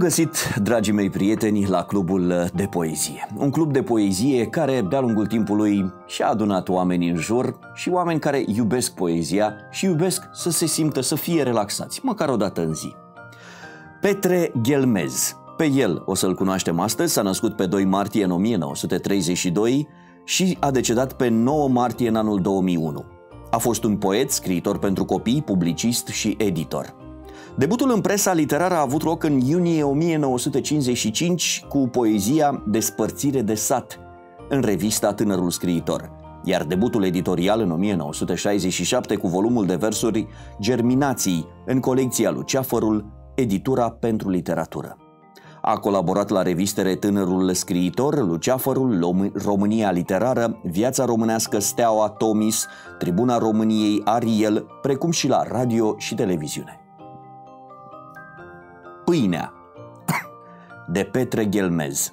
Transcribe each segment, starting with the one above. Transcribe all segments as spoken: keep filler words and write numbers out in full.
găsit, dragii mei prieteni, la Clubul de Poezie. Un club de poezie care, de-a lungul timpului, și-a adunat oameni în jur și oameni care iubesc poezia și iubesc să se simtă, să fie relaxați, măcar o dată în zi. Petre Ghelmez, pe el o să-l cunoaștem astăzi, s-a născut pe doi martie în o mie nouă sute treizeci și doi și a decedat pe nouă martie în anul două mii unu. A fost un poet, scriitor pentru copii, publicist și editor. Debutul în presa literară a avut loc în iunie o mie nouă sute cincizeci și cinci cu poezia Despărțire de sat, în revista Tânărul Scriitor, iar debutul editorial în o mie nouă sute șaizeci și șapte cu volumul de versuri Germinații, în colecția Luceafărul, editura pentru literatură. A colaborat la revistele Tânărul Scriitor, Luceafărul, România Literară, Viața Românească, Steaua, Tomis, Tribuna României, Ariel, precum și la radio și televiziune. Pâinea, de Petre Ghelmez.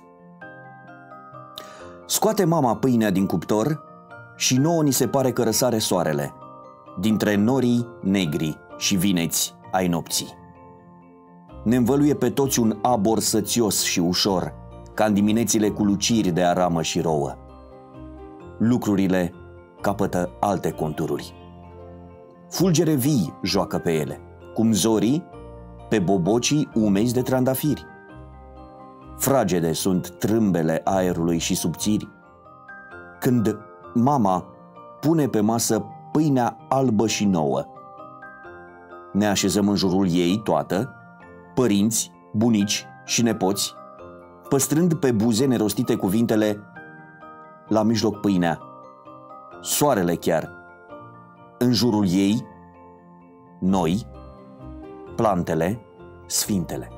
Scoate mama pâinea din cuptor și nouă ni se pare că răsare soarele, dintre norii negri și vineți ai nopții. Ne învăluie pe toți un abor sățios și ușor, ca în diminețile cu luciri de aramă și rouă. Lucrurile capătă alte contururi. Fulgere vii joacă pe ele, cum zorii pe bobocii umezi de trandafiri. Fragede sunt trâmbele aerului și subțiri. Când mama pune pe masă pâinea albă și nouă, ne așezăm în jurul ei toată, părinți, bunici și nepoți, păstrând pe buze nerostite cuvintele: la mijloc pâinea, soarele chiar, în jurul ei, noi, plantele, sfintele.